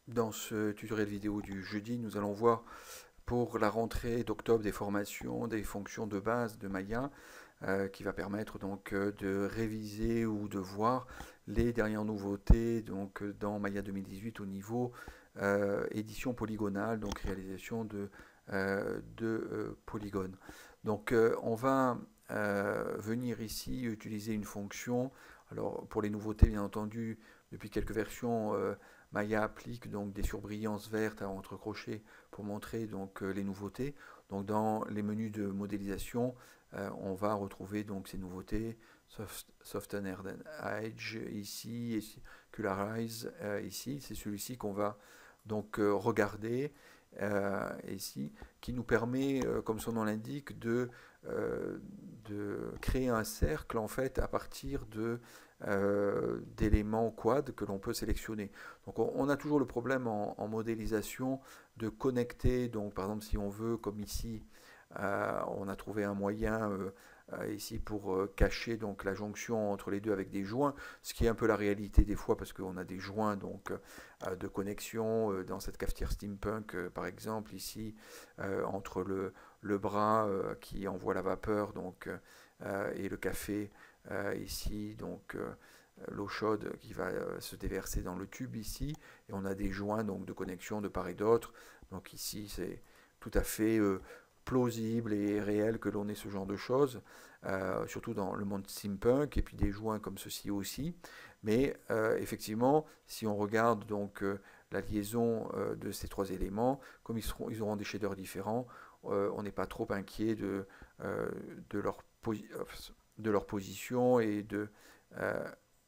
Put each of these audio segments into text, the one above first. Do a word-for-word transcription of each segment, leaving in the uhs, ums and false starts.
Dans ce tutoriel vidéo du jeudi, nous allons voir pour la rentrée d'octobre des formations, des fonctions de base de Maya, euh, qui va permettre donc euh, de réviser ou de voir les dernières nouveautés donc dans Maya deux mille dix-huit au niveau euh, édition polygonale, donc réalisation de, euh, de euh, polygones. Donc euh, on va euh, venir ici utiliser une fonction. Alors pour les nouveautés, bien entendu, depuis quelques versions, euh, Maya applique donc des surbrillances vertes à entre crochets pour montrer donc euh, les nouveautés. Donc dans les menus de modélisation, euh, on va retrouver donc ces nouveautés, Soft, Soften Edge ici, et Colorize euh, ici. C'est celui-ci qu'on va donc euh, regarder euh, ici, qui nous permet, euh, comme son nom l'indique, de, euh, de créer un cercle en fait à partir de euh, d'éléments quad que l'on peut sélectionner. Donc on, on, a toujours le problème en, en modélisation de connecter, donc par exemple si on veut, comme ici, euh, on a trouvé un moyen euh, euh, ici pour euh, cacher donc la jonction entre les deux avec des joints, ce qui est un peu la réalité des fois parce qu'on a des joints donc euh, de connexion euh, dans cette cafetière steampunk euh, par exemple ici euh, entre le, le bras euh, qui envoie la vapeur donc euh, et le café euh, ici donc euh, l'eau chaude qui va euh, se déverser dans le tube ici et on a des joints donc de connexion de part et d'autre. Donc ici c'est tout à fait euh, plausible et réel que l'on ait ce genre de choses, euh, surtout dans le monde steampunk, et puis des joints comme ceci aussi. Mais euh, effectivement, si on regarde donc euh, la liaison euh, de ces trois éléments, comme ils, seront, ils auront des shaders différents, euh, on n'est pas trop inquiet de, euh, de, leur de, leur position et de, euh,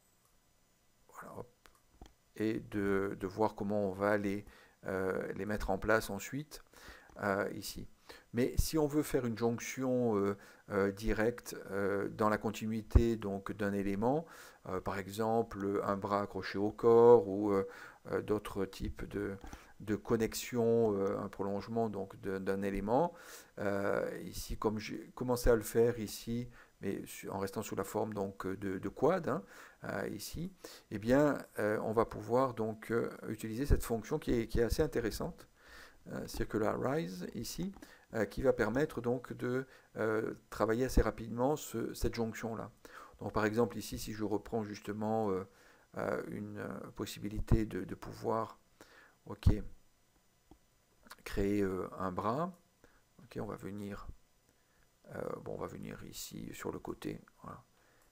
voilà, et de, de, voir comment on va les, euh, les mettre en place ensuite. Euh, ici. Mais si on veut faire une jonction euh, euh, directe euh, dans la continuité donc d'un élément, euh, par exemple un bras accroché au corps ou euh, euh, d'autres types de, de connexion, euh, un prolongement donc d'un élément, euh, ici comme j'ai commencé à le faire ici, mais en restant sous la forme donc de, de quad, hein, euh, ici, eh bien euh, on va pouvoir donc euh, utiliser cette fonction qui est, qui est assez intéressante. Euh, Circularize ici, euh, qui va permettre donc de euh, travailler assez rapidement ce, cette jonction-là. Donc par exemple ici, si je reprends justement euh, euh, une euh, possibilité de, de pouvoir okay, créer euh, un bras, okay, on va venir, euh, bon, on va venir ici sur le côté, voilà.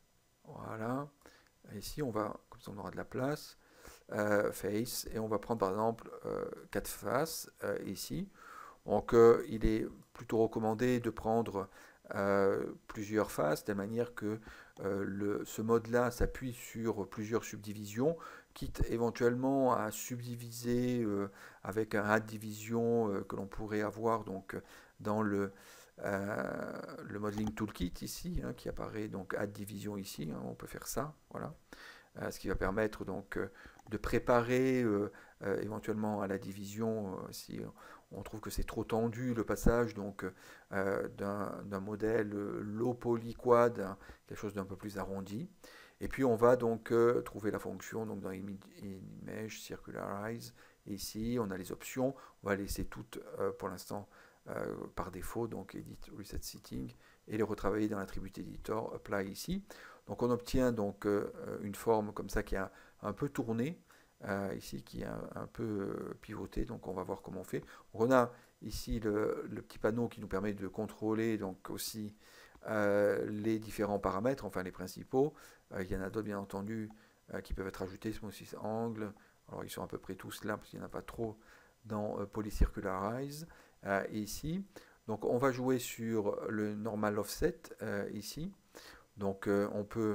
Voilà. Ici, on va, comme ça on aura de la place, euh, face, et on va prendre par exemple euh, quatre faces euh, ici. Donc euh, il est plutôt recommandé de prendre euh, plusieurs faces, de telle manière que euh, le, ce mode-là s'appuie sur plusieurs subdivisions, quitte éventuellement à subdiviser euh, avec un add division euh, que l'on pourrait avoir donc dans le, euh, le modeling toolkit ici, hein, qui apparaît donc add division ici, hein, on peut faire ça, voilà. Euh, ce qui va permettre donc euh, de préparer euh, euh, éventuellement à la division euh, si on trouve que c'est trop tendu le passage donc euh, d'un modèle euh, low poly quad, hein, quelque chose d'un peu plus arrondi. Et puis on va donc euh, trouver la fonction donc dans Image Circularize. Et ici on a les options, on va laisser toutes euh, pour l'instant euh, par défaut, donc Edit Reset Setting, et les retravailler dans l'attribut Editor, Apply ici. Donc on obtient donc euh, une forme comme ça qui a un peu tourné, euh, ici qui est un, un peu euh, pivoté, donc on va voir comment on fait. Donc on a ici le, le petit panneau qui nous permet de contrôler donc aussi euh, les différents paramètres, enfin les principaux. Euh, il y en a d'autres bien entendu euh, qui peuvent être ajoutés, Smooth Angle, alors ils sont à peu près tous là parce qu'il n'y en a pas trop dans euh, Polycircularize euh, ici. Donc on va jouer sur le normal offset euh, ici. Donc euh, on peut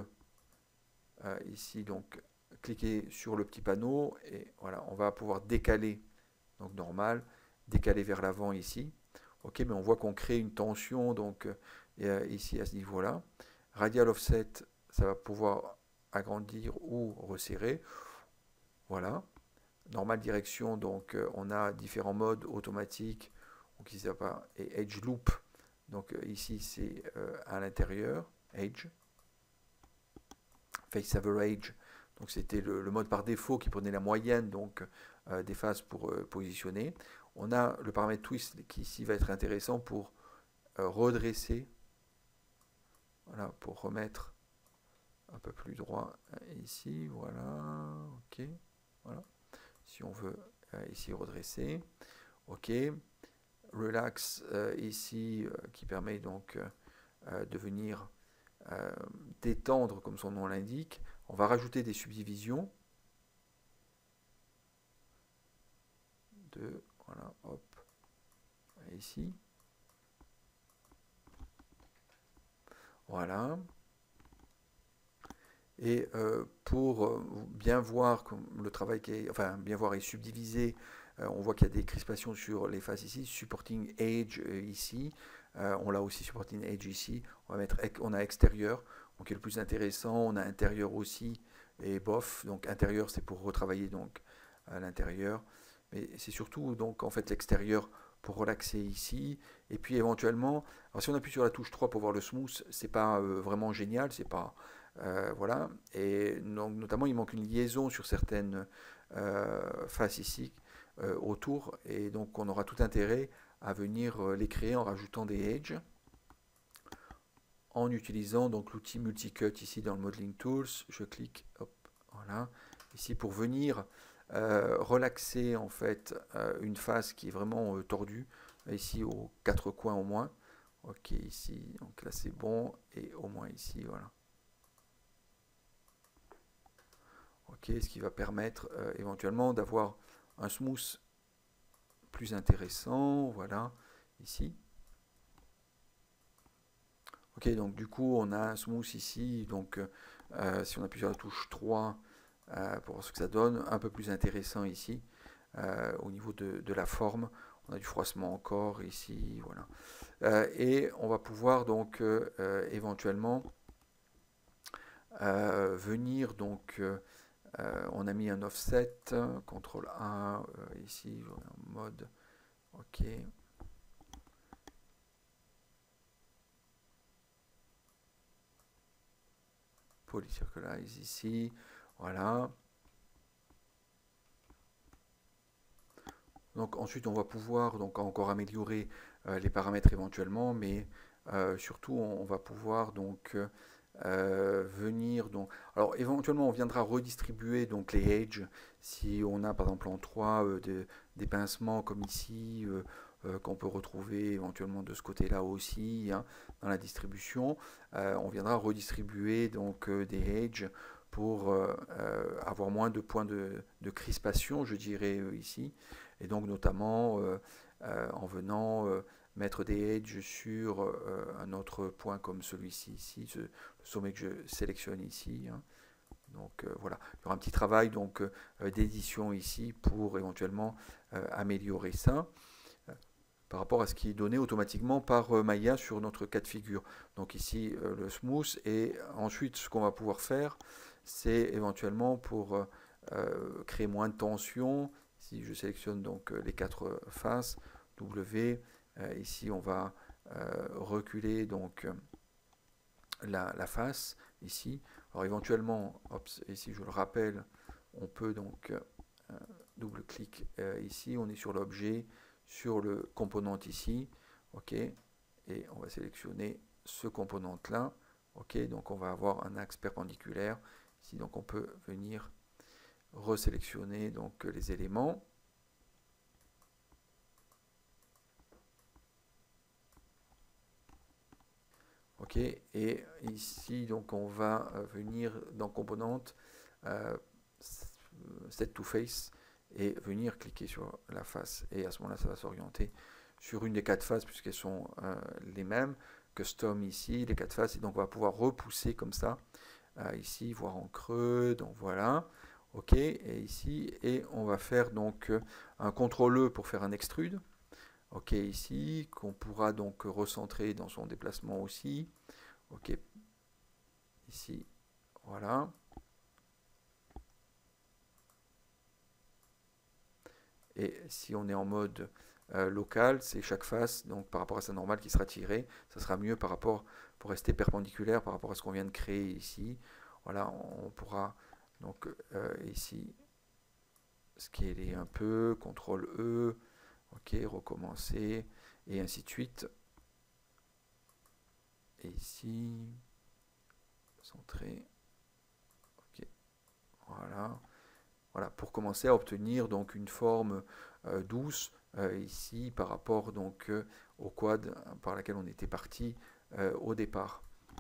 euh, ici donc cliquer sur le petit panneau et voilà, on va pouvoir décaler, donc normal, décaler vers l'avant ici. Ok, mais on voit qu'on crée une tension donc euh, ici à ce niveau-là. Radial offset, ça va pouvoir agrandir ou resserrer. Voilà. Normale direction, donc euh, on a différents modes automatiques, donc ici pas et edge loop. Donc euh, ici c'est euh, à l'intérieur, edge. Face average, Donc c'était le, le mode par défaut qui prenait la moyenne donc, euh, des faces pour euh, positionner. On a le paramètre twist qui ici va être intéressant pour euh, redresser, voilà, pour remettre un peu plus droit ici, voilà, ok, voilà. Si on veut euh, ici redresser, ok. Relax euh, ici euh, qui permet donc euh, de venir euh, détendre comme son nom l'indique. On va rajouter des subdivisions. De, voilà, hop, ici. Voilà. Et euh, pour bien voir comme le travail qui est, enfin bien voir est subdivisé, euh, on voit qu'il y a des crispations sur les faces ici, supporting edge euh, ici, euh, on l'a aussi supporting edge ici, on va mettre, on a extérieur, donc qui est le plus intéressant, on a intérieur aussi, et bof, donc intérieur c'est pour retravailler donc à l'intérieur, mais c'est surtout donc en fait l'extérieur pour relaxer ici, et puis éventuellement, alors si on appuie sur la touche trois pour voir le smooth, c'est pas euh, vraiment génial, c'est pas Euh, voilà, et donc, notamment il manque une liaison sur certaines euh, faces ici euh, autour, et donc on aura tout intérêt à venir euh, les créer en rajoutant des edges, en utilisant donc l'outil multicut ici dans le Modeling Tools. Je clique, hop, voilà, ici pour venir euh, relaxer en fait euh, une face qui est vraiment euh, tordue, ici aux quatre coins au moins. Ok, ici, donc là c'est bon, et au moins ici, voilà. Ok, ce qui va permettre euh, éventuellement d'avoir un smooth plus intéressant, voilà, ici. Ok, donc du coup on a un smooth ici, donc euh, si on appuie sur la touche trois euh, pour voir ce que ça donne, un peu plus intéressant ici, euh, au niveau de, de la forme, on a du froissement encore ici, voilà. Euh, et on va pouvoir donc euh, éventuellement euh, venir donc euh, Euh, on a mis un offset, contrôle A, euh, ici, en mode, ok. Polycircularize ici, voilà. Donc ensuite on va pouvoir donc encore améliorer euh, les paramètres éventuellement, mais euh, surtout on, on va pouvoir donc euh, venir donc alors éventuellement on viendra redistribuer donc les edges si on a par exemple en trois euh, de, des pincements comme ici euh, euh, qu'on peut retrouver éventuellement de ce côté là aussi hein, dans la distribution euh, on viendra redistribuer donc euh, des edges pour euh, euh, avoir moins de points de, de crispation je dirais euh, ici et donc notamment euh, euh, en venant euh, mettre des edges sur euh, un autre point comme celui-ci ici, ce, le sommet que je sélectionne ici. Hein. Donc euh, voilà, il y aura un petit travail donc euh, d'édition ici pour éventuellement euh, améliorer ça euh, par rapport à ce qui est donné automatiquement par euh, Maya sur notre cas de figure. Donc ici euh, le smooth et ensuite ce qu'on va pouvoir faire c'est éventuellement pour euh, créer moins de tension. Si je sélectionne donc les quatre faces, W, euh, ici on va euh, reculer donc la, la, face, ici. Alors éventuellement, hop, ici je le rappelle, on peut donc euh, double-clic euh, ici, on est sur l'objet, sur le component ici, ok, et on va sélectionner ce component là, ok, donc on va avoir un axe perpendiculaire, ici donc on peut venir resélectionner donc les éléments. Ok, et ici donc on va venir dans composante euh, set to face et venir cliquer sur la face et à ce moment là ça va s'orienter sur une des quatre faces puisqu'elles sont euh, les mêmes, custom ici, les quatre faces, et donc on va pouvoir repousser comme ça euh, ici, voir en creux, donc voilà. Ok, et ici, et on va faire donc un contrôle E pour faire un extrude. Ok, ici, qu'on pourra donc recentrer dans son déplacement aussi. Ok, ici, voilà. Et si on est en mode euh, local, c'est chaque face, donc par rapport à sa normale qui sera tirée, ça sera mieux par rapport, pour rester perpendiculaire par rapport à ce qu'on vient de créer ici. Voilà, on pourra Donc euh, ici, scaler un peu, contrôle E, ok, recommencer, et ainsi de suite. Et ici, centrer, ok, voilà. Voilà, pour commencer à obtenir donc une forme euh, douce euh, ici par rapport donc euh, au quad par laquelle on était parti euh, au départ.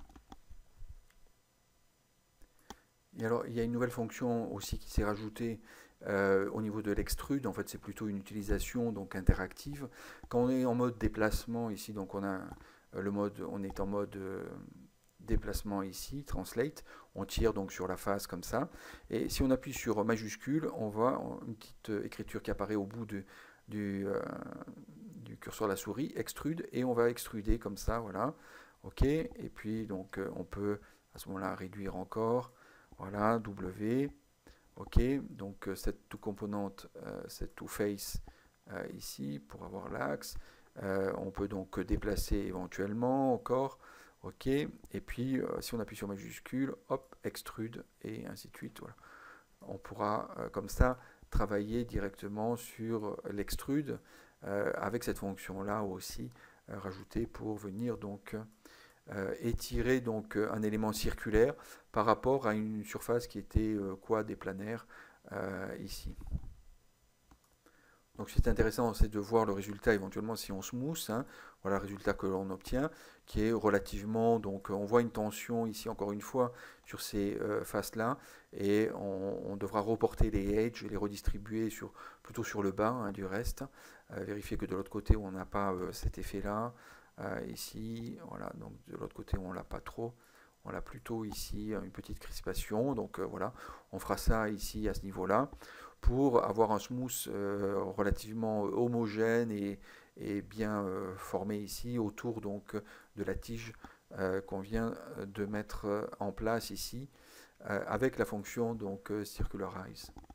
Et alors il y a une nouvelle fonction aussi qui s'est rajoutée euh, au niveau de l'extrude. En fait c'est plutôt une utilisation donc interactive. Quand on est en mode déplacement ici, donc on a euh, le mode, on est en mode euh, déplacement ici, translate, on tire donc sur la face comme ça, et si on appuie sur majuscule, on voit une petite écriture qui apparaît au bout de, du, euh, du curseur de la souris, extrude, et on va extruder comme ça, voilà, ok, et puis donc on peut à ce moment-là réduire encore, voilà, W, ok, donc cette to componente, euh, cette to face euh, ici pour avoir l'axe, euh, on peut donc déplacer éventuellement encore, ok, et puis euh, si on appuie sur majuscule, hop, extrude, et ainsi de suite, voilà. On pourra euh, comme ça travailler directement sur l'extrude euh, avec cette fonction là aussi euh, rajoutée pour venir donc euh, étirer donc un élément circulaire par rapport à une surface qui était euh, quad et planaire euh, ici. Donc ce qui est intéressant, c'est de voir le résultat éventuellement si on smooth, hein. Voilà le résultat que l'on obtient, qui est relativement, donc on voit une tension ici encore une fois sur ces euh, faces-là, et on, on devra reporter les edges et les redistribuer sur, plutôt sur le bas hein, du reste, euh, vérifier que de l'autre côté on n'a pas euh, cet effet-là, euh, ici, voilà, donc de l'autre côté on l'a pas trop. On a plutôt ici une petite crispation, donc euh, voilà, on fera ça ici à ce niveau-là pour avoir un smooth euh, relativement homogène et, et bien euh, formé ici autour donc de la tige euh, qu'on vient de mettre en place ici euh, avec la fonction donc euh, circularize.